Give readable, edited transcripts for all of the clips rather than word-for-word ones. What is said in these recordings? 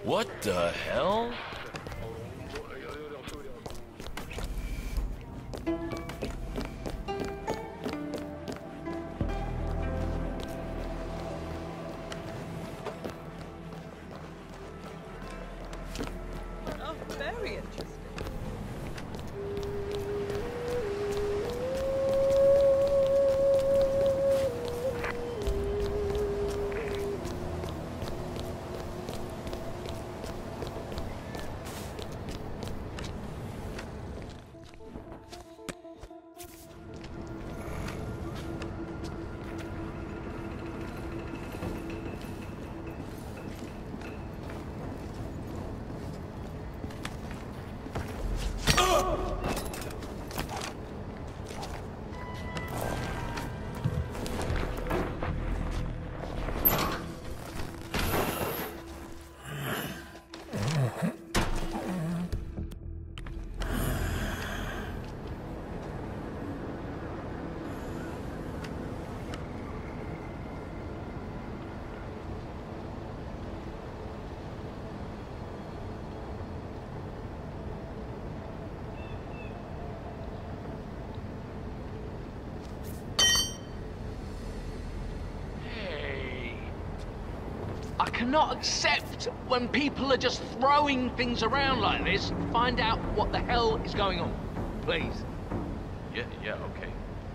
What the hell? Oh, very interesting. I cannot accept when people are just throwing things around like this. Find out what the hell is going on, please. Yeah, okay.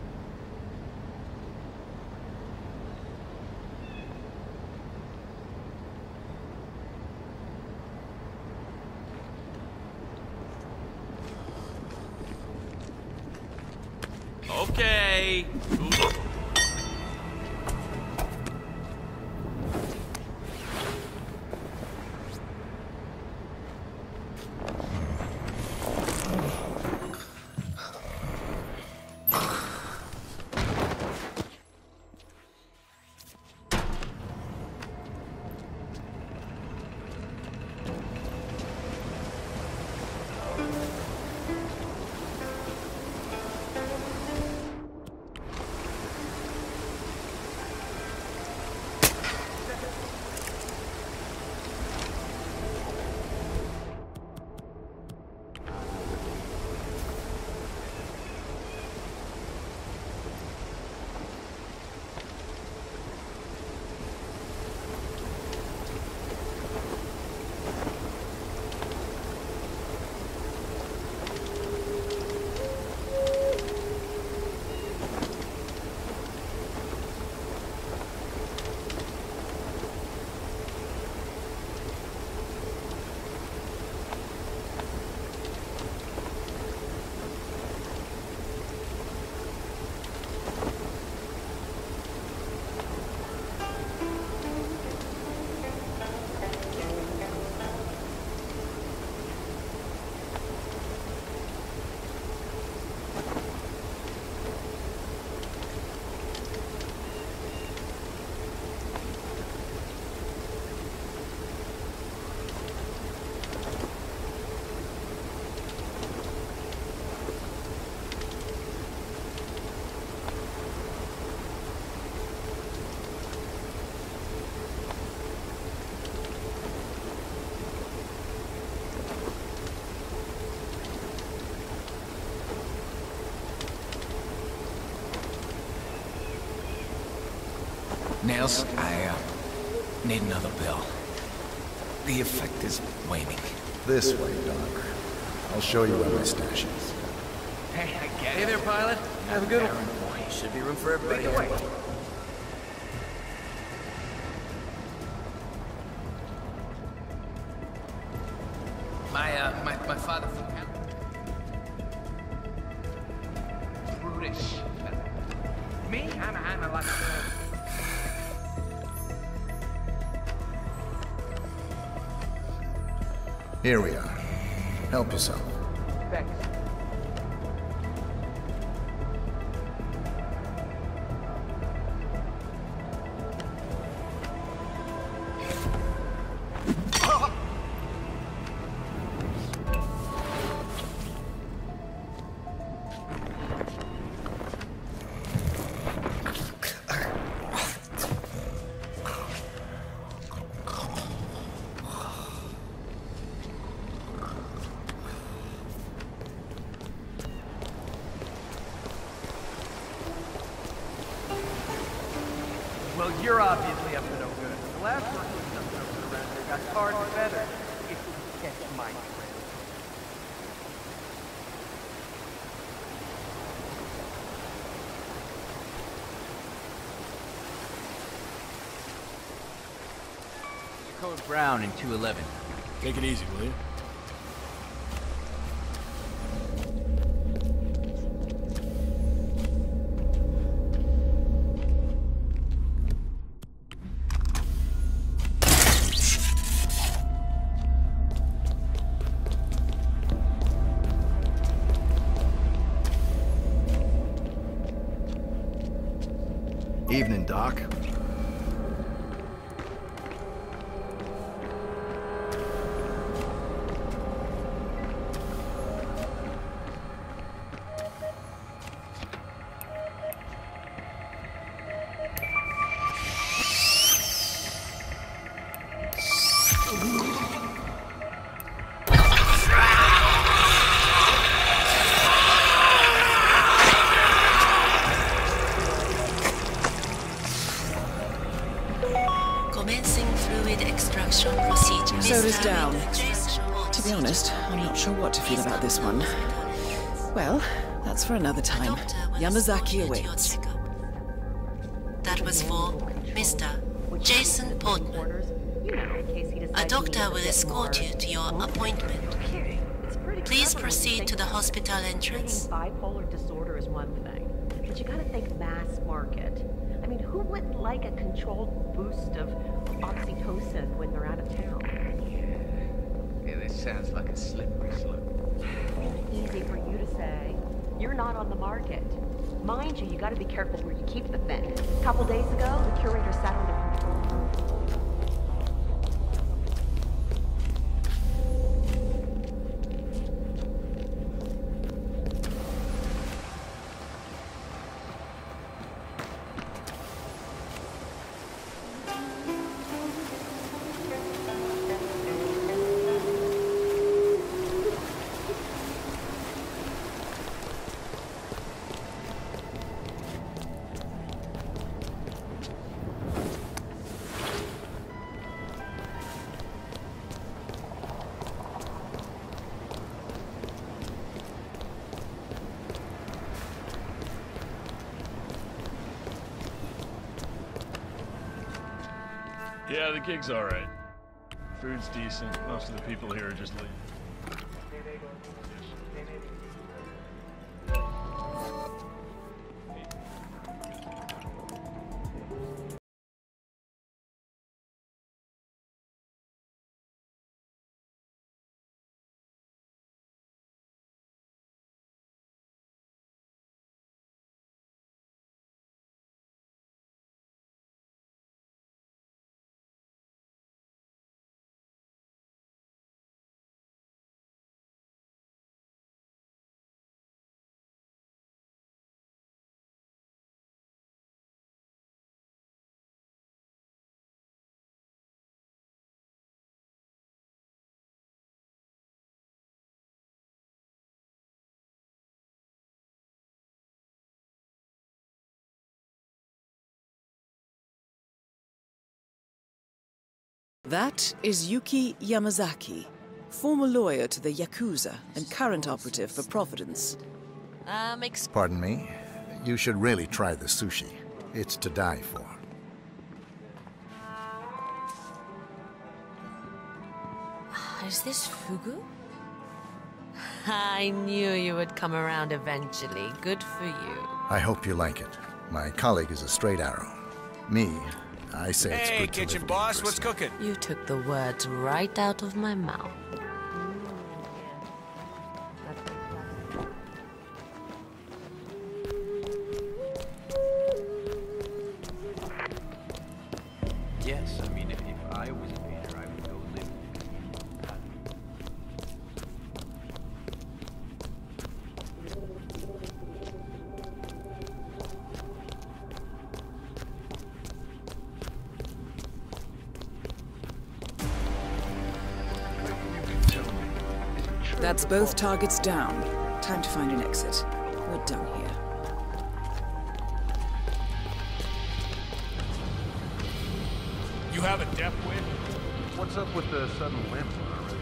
Okay. Ooh. Nails, I need another bill. The effect is waning. This way, Doc. I'll show you where my stash is. Hey, I get Hey it. there, pilot. Have a good one. Should be room for everybody here. My father... Brutish. Me? I'm a lot. Here we are. Help yourself. Thanks. Well, you're obviously up to no good. The last person who stuck something around here got tarred and feathered. It didn't catch my trail. Code Brown in 211. Take it easy, will you? Evening, Doc. Soda's down. To be honest, I'm not sure what to feel about this one. Well, that's for another time. Yamazaki awaits. That was for Mr. Jason Portman. A doctor will escort you to your appointment. Please proceed to the hospital entrance. Bipolar disorder is one thing, but you gotta think mass market. I mean, who wouldn't like a controlled boost of oxytocin when they're out of town? Yeah, this sounds like a slippery slope. Easy for you to say. You're not on the market. Mind you, you gotta be careful where you keep the thing. A couple days ago, the curator sat on the control room. Yeah, the gig's alright. Food's decent. Most of the people here are just leaving. That is Yuki Yamazaki, former lawyer to the Yakuza and current operative for Providence. Pardon me? You should really try the sushi. It's to die for. Is this fugu? I knew you would come around eventually. Good for you. I hope you like it. My colleague is a straight arrow. Me, I say it's Hey, good to kitchen live boss, what's personally. cooking? You took the words right out of my mouth. Yes, I mean, if I was a painter, I would go live. That's both targets down. Time to find an exit. We're done here. you have a death wish? What's up with the sudden limp already?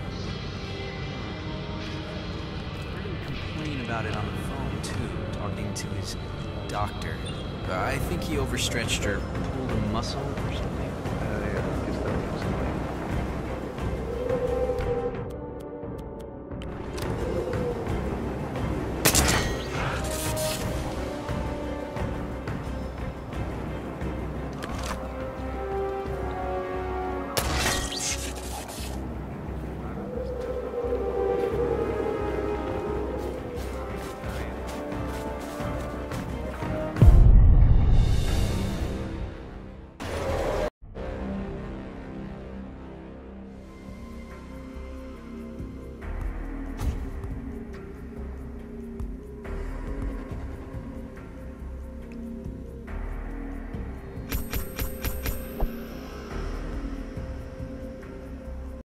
Heard him complain about it on the phone, too, talking to his doctor. I think he overstretched or pulled a muscle or something.